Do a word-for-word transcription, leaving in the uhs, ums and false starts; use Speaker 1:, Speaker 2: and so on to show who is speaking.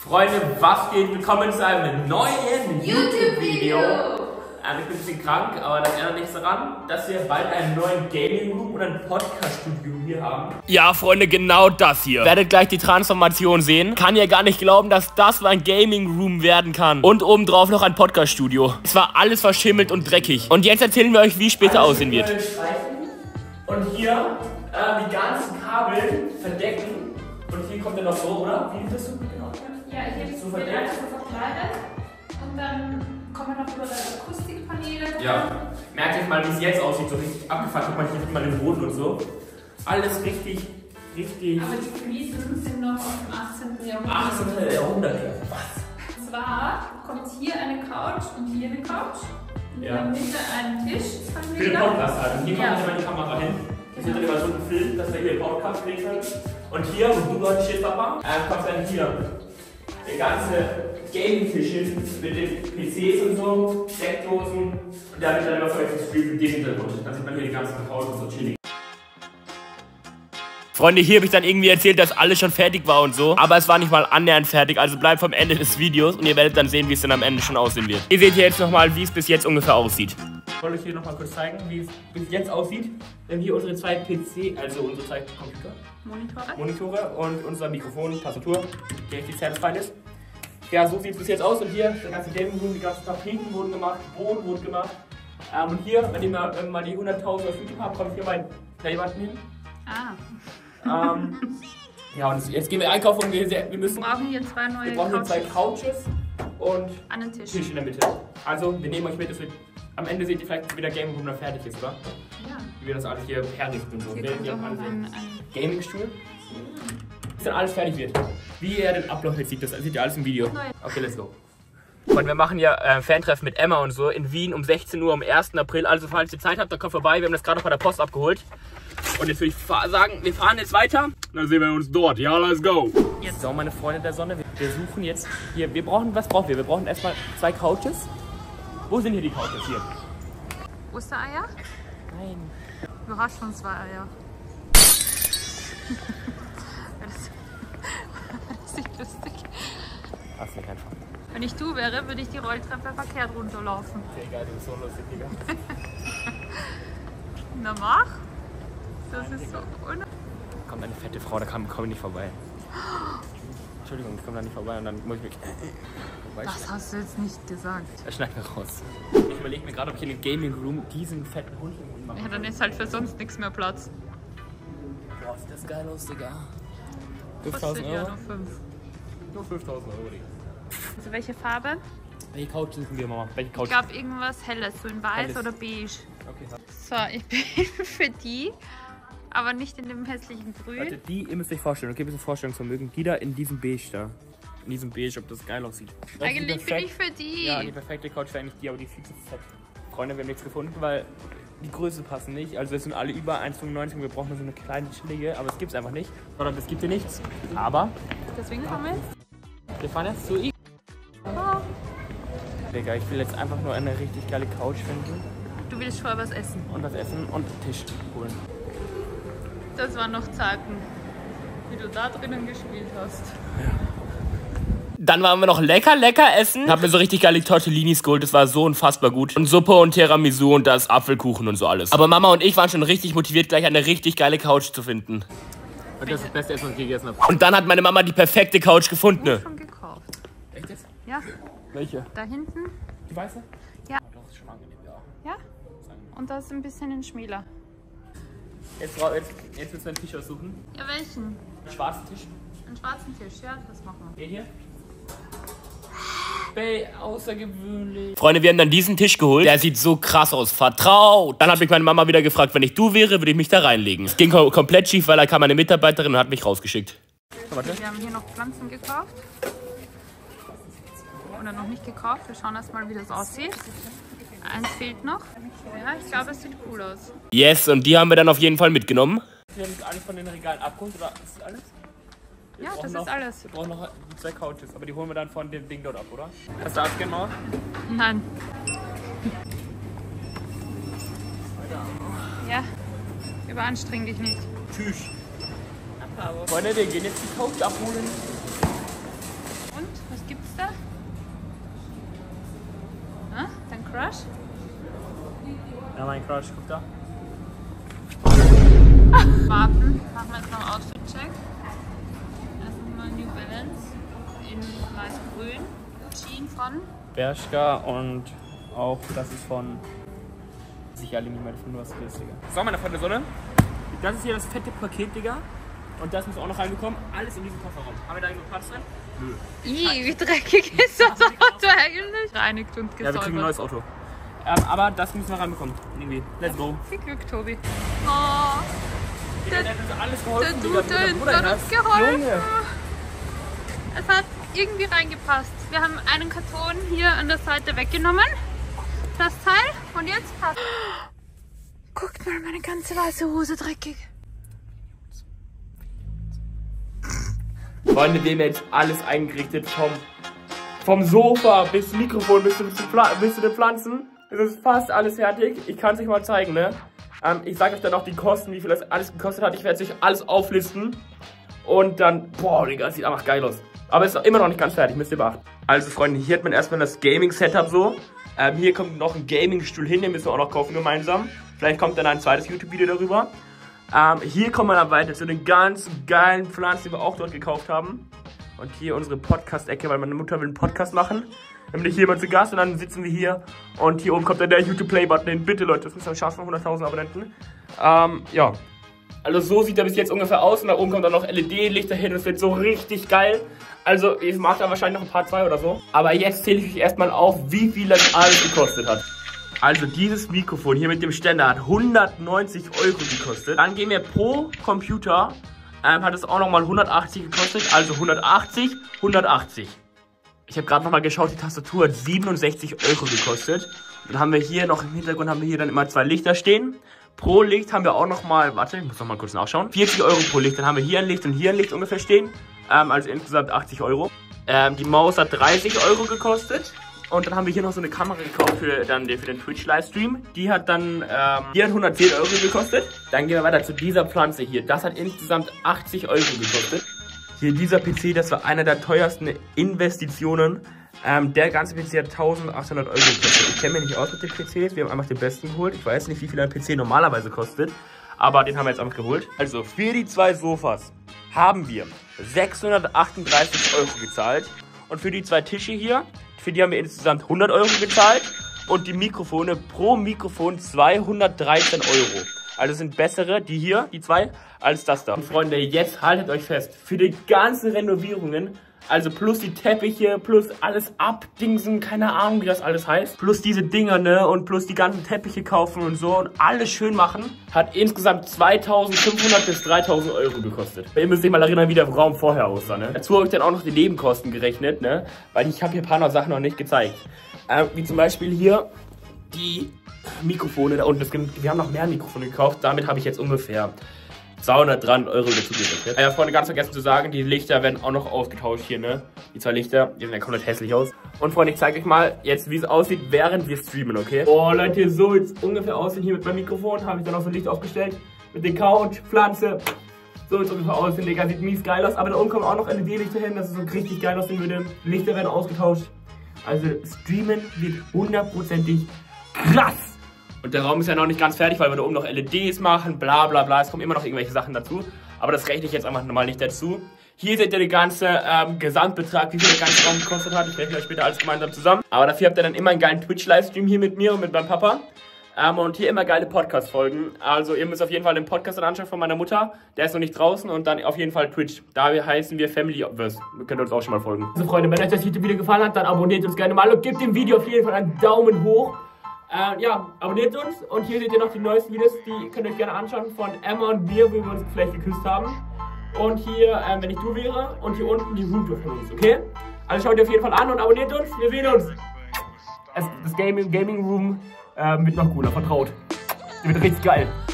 Speaker 1: Freunde, was geht? Willkommen zu einem neuen YouTube-Video. Ähm, ich bin ein bisschen krank, aber das ändert nichts daran, dass wir bald einen neuen Gaming Room und ein Podcast-Studio hier haben. Ja, Freunde, genau das hier. Werdet gleich die Transformation sehen. Kann ja gar nicht glauben, dass das ein Gaming Room werden kann. Und obendrauf noch ein Podcast-Studio. Es war alles verschimmelt und dreckig. Und jetzt erzählen wir euch, wie später also aussehen wird. Und hier äh, die ganzen Kabel verdecken. Und hier kommt er noch so, oder? Wie ist das so? Genau.
Speaker 2: Ja, ich habe so verdeckt, so verkleidet. Und dann kommen wir noch über die Akustikpaneele.
Speaker 1: Ja. Merkt euch mal, wie es jetzt aussieht. So richtig abgefuckt. Guck mal, hier mal den Boden und so. Alles richtig, richtig.
Speaker 2: Aber die Fliesen sind noch aus dem achtzehnten Jahrhundert.
Speaker 1: achtzehnten Jahrhundert, ja. Was?
Speaker 2: Und zwar kommt hier eine Couch und hier eine Couch. Und
Speaker 1: Ja.
Speaker 2: in der Mitte einen Tisch.
Speaker 1: Für den Podcast halt. Und hier
Speaker 2: Ja.
Speaker 1: kommt immer die Kamera hin. Das wird dann immer so gefilmt, dass wir hier den Podcast kriegen können. Und hier, wo du gerade stehst, Papa, äh, kommt dann hier der ganze Gaming-Tisch hin mit den P Cs und so, Steckdosen. Und da wird dann immer für euch gestreamt mit dem Hintergrund. Dann sieht man hier die ganzen Couch und so chillig. Freunde, hier habe ich dann irgendwie erzählt, dass alles schon fertig war und so. Aber es war nicht mal annähernd fertig, also bleibt vom Ende des Videos und ihr werdet dann sehen, wie es dann am Ende schon aussehen wird. Ihr seht hier jetzt nochmal, wie es bis jetzt ungefähr aussieht. Ich wollte euch hier nochmal kurz zeigen, wie es bis jetzt aussieht. Wir haben hier unsere zwei P C, also unsere zwei Computer,
Speaker 2: Monitore.
Speaker 1: Monitore und unser Mikrofon, Tastatur, der richtig satisfied ist. Ja, so sieht es bis jetzt aus und hier, der ganze Gaming Room, die ganzen Tapeten wurden gemacht, Boden wurden gemacht. Ähm, und hier, wenn ihr mal, wenn mal die hunderttausend auf YouTube habt, kommt hier mein Playbutton hin.
Speaker 2: Ah.
Speaker 1: Ähm, ja, und jetzt gehen wir einkaufen und wir, wir müssen.
Speaker 2: Wir brauchen hier zwei neue
Speaker 1: Wir brauchen hier zwei
Speaker 2: Couches.
Speaker 1: Couches und
Speaker 2: An den Tisch.
Speaker 1: Tisch in der Mitte. Also, wir nehmen euch mit, dass wir, am Ende seht ihr vielleicht, wie der Gaming Room dann fertig ist, oder?
Speaker 2: Ja.
Speaker 1: Wie wir das alles hier herrichten und so.
Speaker 2: Hier
Speaker 1: Wir,
Speaker 2: kommt
Speaker 1: wir
Speaker 2: auch
Speaker 1: haben
Speaker 2: noch
Speaker 1: alle
Speaker 2: ein,
Speaker 1: so
Speaker 2: ein
Speaker 1: Gaming-Stuhl. Bis dann alles fertig wird. Wie er den Ablauf jetzt sieht, das seht ihr alles im Video.
Speaker 2: Neu.
Speaker 1: Okay, let's go. Und wir machen ja äh, Fantreffen mit Emma und so in Wien um sechzehn Uhr am ersten April. Also falls ihr Zeit habt, dann kommt vorbei. Wir haben das gerade noch bei der Post abgeholt. Und jetzt würde ich sagen, wir fahren jetzt weiter. Dann sehen wir uns dort. Ja, let's go. Jetzt. So, meine Freunde der Sonne, wir, wir suchen jetzt hier. Wir brauchen, was brauchen wir? Wir brauchen erstmal zwei Couches. Wo sind hier die Couches? Hier.
Speaker 2: Ostereier?
Speaker 1: Nein.
Speaker 2: Überraschungseier. Das ist nicht lustig.
Speaker 1: Hast nicht einfach.
Speaker 2: Wenn ich du wäre, würde ich die Rolltreppe verkehrt runterlaufen.
Speaker 1: Sehr egal, du bist so lustig, Digga.
Speaker 2: Na mach. Das ist so un...
Speaker 1: Kommt eine fette Frau, da komme komm ich nicht vorbei. Entschuldigung, ich komme da nicht vorbei und dann muss ich mich...
Speaker 2: Das hast du jetzt nicht gesagt.
Speaker 1: Das schneiden wir raus. Ich überlege mir gerade, ob ich in den Gaming Room diesen fetten Hund mache.
Speaker 2: Ja, dann ist halt für sonst nichts mehr Platz.
Speaker 1: Boah, sieht das geil aus, Digga.
Speaker 2: Kostet
Speaker 1: fünftausend
Speaker 2: ja
Speaker 1: Euro?
Speaker 2: nur fünf.
Speaker 1: Nur fünftausend Euro, Digga.
Speaker 2: Also welche Farbe?
Speaker 1: Welche Couch suchen wir, Mama? Welche Couch?
Speaker 2: Ich glaube irgendwas Helles, so in Weiß
Speaker 1: Helles.
Speaker 2: oder Beige.
Speaker 1: Okay,
Speaker 2: So, ich bin für die, aber nicht in dem hässlichen Grün.
Speaker 1: Leute, die, ihr müsst euch vorstellen, okay, ein bisschen Vorstellungsvermögen. Die da in diesem Beige da. In diesem Beige, ob das geil aussieht. Das ist
Speaker 2: Eigentlich bin
Speaker 1: perfekt.
Speaker 2: ich für die.
Speaker 1: Ja, die perfekte Couch wäre eigentlich die, aber die ist viel zu fett. Freunde, wir haben nichts gefunden, weil die Größe passen nicht. Also wir sind alle über eins Komma fünfundneunzig und wir brauchen nur so eine kleine chillige, aber es gibt's einfach nicht. Sondern es gibt hier nichts. Aber
Speaker 2: Deswegen kommen wir jetzt.
Speaker 1: wir fahren jetzt zu I.
Speaker 2: Oh,
Speaker 1: Digga, ich will jetzt einfach nur eine richtig geile Couch finden
Speaker 2: du willst vorher was essen.
Speaker 1: und was essen und einen Tisch holen.
Speaker 2: Das waren noch Zeiten, wie du da drinnen gespielt hast.
Speaker 1: Dann waren wir noch lecker, lecker essen. Hab mir so richtig geile Tortellinis geholt, das war so unfassbar gut. Und Suppe und Tiramisu und das Apfelkuchen und so alles. Aber Mama und ich waren schon richtig motiviert, gleich eine richtig geile Couch zu finden. Und das ist das beste Essen, was ich gegessen habe. Und dann hat meine Mama die perfekte Couch gefunden.
Speaker 2: Ich hab schon gekauft.
Speaker 1: Echt jetzt?
Speaker 2: Ja,
Speaker 1: Welche?
Speaker 2: da hinten.
Speaker 1: Die weiße?
Speaker 2: Ja.
Speaker 1: Das ist schon angenehm, ja.
Speaker 2: Ja. Und da ist ein bisschen ein Schmäler.
Speaker 1: Jetzt, jetzt, jetzt willst du einen Tisch aussuchen.
Speaker 2: Ja, welchen?
Speaker 1: Einen schwarzen Tisch.
Speaker 2: Einen schwarzen Tisch, ja, das machen wir.
Speaker 1: Der hier? Bay, außergewöhnlich. Freunde, wir haben dann diesen Tisch geholt. Der sieht so krass aus. Vertraut. Dann hat mich meine Mama wieder gefragt, wenn ich du wäre, würde ich mich da reinlegen. Es ging kom komplett schief, weil da kam eine Mitarbeiterin und hat mich rausgeschickt. Warte.
Speaker 2: Wir haben hier noch Pflanzen gekauft. Oder noch nicht gekauft. Wir schauen erst mal, wie das aussieht. Eins fehlt noch. Ja, ich glaube, es sieht cool aus.
Speaker 1: Yes, und die haben wir dann auf jeden Fall mitgenommen. Wir haben alles von den Regalen abgeholt, oder ist das alles? Wir
Speaker 2: Ja, das
Speaker 1: noch,
Speaker 2: ist alles.
Speaker 1: Wir brauchen noch zwei Couches, aber die holen wir dann von dem Ding dort ab, oder? Hast du das genau?
Speaker 2: Nein. Ja, überanstreng dich nicht.
Speaker 1: Tschüss. Freunde, wir gehen jetzt die Couch abholen.
Speaker 2: Und? Crush?
Speaker 1: Ja, mein Crush, guck da.
Speaker 2: Warten, machen wir jetzt noch einen Outfit-Check. Erstmal New Balance in weiß-grün. Jean von
Speaker 1: Bershka und auch das ist von sicher alle nicht mehr von was ist, Digga. So, meine Freunde, Sonne. Das ist hier das fette Paket, Digga. Und das muss auch noch reinbekommen. Alles in diesem Kofferraum. Haben wir da irgendwo Platz drin? Nö.
Speaker 2: Ih, wie dreckig ist das Auto eigentlich? Reinigt und gesäubert.
Speaker 1: Ja, wir kriegen ein neues Auto. Ähm, aber das müssen wir reinbekommen. Irgendwie. Let's go.
Speaker 2: Viel Glück, Tobi. Oh. Der,
Speaker 1: der hat uns alles geholfen.
Speaker 2: Der Dude da hinten hat uns geholfen.
Speaker 1: Junge.
Speaker 2: Es hat irgendwie reingepasst. Wir haben einen Karton hier an der Seite weggenommen. Das Teil. Und jetzt passt. Guckt mal, meine ganze weiße Hose dreckig.
Speaker 1: Freunde, wir haben jetzt alles eingerichtet. Vom, vom Sofa bis zum Mikrofon bis zu, bis zu den Pflanzen. Es ist fast alles fertig. Ich kann es euch mal zeigen, ne? Ähm, ich sage euch dann auch die Kosten, wie viel das alles gekostet hat. Ich werde euch alles auflisten. Und dann, boah, Digga, das sieht einfach geil aus. Aber es ist immer noch nicht ganz fertig, müsst ihr beachten. Also, Freunde, hier hat man erstmal das Gaming-Setup so. Ähm, hier kommt noch ein Gaming-Stuhl hin, den müssen wir auch noch kaufen gemeinsam. Vielleicht kommt dann ein zweites YouTube-Video darüber. Ähm, hier kommen wir dann weiter zu den ganzen geilen Pflanzen, die wir auch dort gekauft haben. Und hier unsere Podcast-Ecke, weil meine Mutter will einen Podcast machen. Dann bin ich hier mal zu Gast und dann sitzen wir hier. Und hier oben kommt dann der YouTube-Play-Button hin. Bitte, Leute, das müssen wir schaffen, hunderttausend Abonnenten. Ähm, ja. Also so sieht er bis jetzt ungefähr aus. Und da oben kommt dann noch L E D-Lichter hin. Das wird so richtig geil. Also ich mache da wahrscheinlich noch ein Part zwei oder so. Aber jetzt zähle ich euch erstmal auf, wie viel das alles gekostet hat. Also dieses Mikrofon hier mit dem Ständer hat hundertneunzig Euro gekostet. Dann gehen wir pro Computer, ähm, hat es auch nochmal hundertachtzig gekostet. Also hundertachtzig, hundertachtzig. Ich habe gerade nochmal geschaut, die Tastatur hat siebenundsechzig Euro gekostet. Dann haben wir hier noch im Hintergrund haben wir hier dann immer zwei Lichter stehen. Pro Licht haben wir auch nochmal, warte, ich muss nochmal kurz nachschauen. vierzig Euro pro Licht. Dann haben wir hier ein Licht und hier ein Licht ungefähr stehen. Ähm, also insgesamt achtzig Euro. Ähm, die Maus hat dreißig Euro gekostet. Und dann haben wir hier noch so eine Kamera gekauft für, dann, für den Twitch-Livestream. Die hat dann ähm, die hat hundertzehn Euro gekostet. Dann gehen wir weiter zu dieser Pflanze hier. Das hat insgesamt achtzig Euro gekostet. Hier dieser P C, das war einer der teuersten Investitionen. Ähm, der ganze P C hat eintausendachthundert Euro gekostet. Ich kenne mich nicht aus mit den P Cs. Wir haben einfach den besten geholt. Ich weiß nicht, wie viel ein P C normalerweise kostet. Aber den haben wir jetzt einfach geholt. Also für die zwei Sofas haben wir sechshundertachtunddreißig Euro gezahlt. Und für die zwei Tische hier, für die haben wir insgesamt hundert Euro gezahlt. Und die Mikrofone pro Mikrofon zweihundertdreizehn Euro. Also sind bessere, die hier, die zwei, als das da. Und Freunde, jetzt haltet euch fest. Für die ganzen Renovierungen, also plus die Teppiche, plus alles abdingsen, keine Ahnung, wie das alles heißt. Plus diese Dinger, ne, und plus die ganzen Teppiche kaufen und so und alles schön machen, hat insgesamt zweitausendfünfhundert bis dreitausend Euro gekostet. Ihr müsst euch mal erinnern, wie der Raum vorher aussah, ne. Dazu habe ich dann auch noch die Nebenkosten gerechnet, ne, weil ich habe hier ein paar noch Sachen noch nicht gezeigt. Ähm, wie zum Beispiel hier die Mikrofone da unten. Das, wir haben noch mehr Mikrofone gekauft, damit habe ich jetzt ungefähr zweihundertdreihundert Euro dazu gerechnet. Ja, Freunde, ganz vergessen zu sagen, die Lichter werden auch noch ausgetauscht hier, ne? Die zwei Lichter, die sehen ja komplett hässlich aus. Und Freunde, ich zeige euch mal jetzt, wie es aussieht, während wir streamen, okay? Oh, Leute, so wird es ungefähr aussehen hier mit meinem Mikrofon. Habe ich dann auch so ein Licht aufgestellt. Mit der Couch, Pflanze. So wird es ungefähr aussehen, Digga. Sieht mies geil aus. Aber da unten kommen auch noch L E D-Lichter hin, dass es so richtig geil aussehen würde. Lichter werden ausgetauscht. Also, streamen wird hundertprozentig krass. Und der Raum ist ja noch nicht ganz fertig, weil wir da oben noch L E Ds machen, bla bla bla. Es kommen immer noch irgendwelche Sachen dazu. Aber das rechne ich jetzt einfach nochmal nicht dazu. Hier seht ihr den ganzen ähm, Gesamtbetrag, wie viel der ganze Raum gekostet hat. Ich rechne euch später alles gemeinsam zusammen. Aber dafür habt ihr dann immer einen geilen Twitch-Livestream hier mit mir und mit meinem Papa. Ähm, und hier immer geile Podcast-Folgen. Also ihr müsst auf jeden Fall den Podcast anschauen von meiner Mutter. Der ist noch nicht draußen. Und dann auf jeden Fall Twitch. Da heißen wir Familyverse. Ihr könnt uns auch schon mal folgen. Also Freunde, wenn euch das YouTube-Video gefallen hat, dann abonniert uns gerne mal und gebt dem Video auf jeden Fall einen Daumen hoch. Äh, ja, abonniert uns und hier seht ihr noch die neuesten Videos, die könnt ihr euch gerne anschauen von Emma und mir, wie wir uns vielleicht geküsst haben. Und hier, äh, wenn ich du wäre, und hier unten die Roomtour von uns, okay? Also schaut ihr auf jeden Fall an und abonniert uns, wir sehen uns. Es, das Gaming, Gaming Room äh, wird noch cooler, vertraut. Das wird richtig geil.